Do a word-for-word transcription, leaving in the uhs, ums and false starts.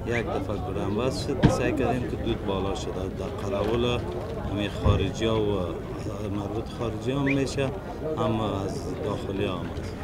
یک دفعه گرم بس شد، سعی کردیم که دود بالا شده در قراول همه خارجی ها و مربوط خارجی هم میشه، اما از داخلی هم هست.